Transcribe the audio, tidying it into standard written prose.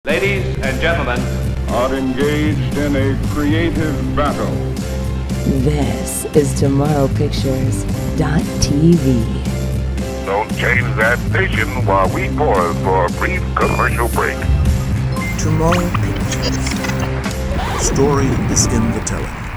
Ladies and gentlemen, are engaged in a creative battle. This is Tomorrowpictures.TV. Don't change that station while we pause for a brief commercial break. Tomorrow Pictures. The story is in the telling.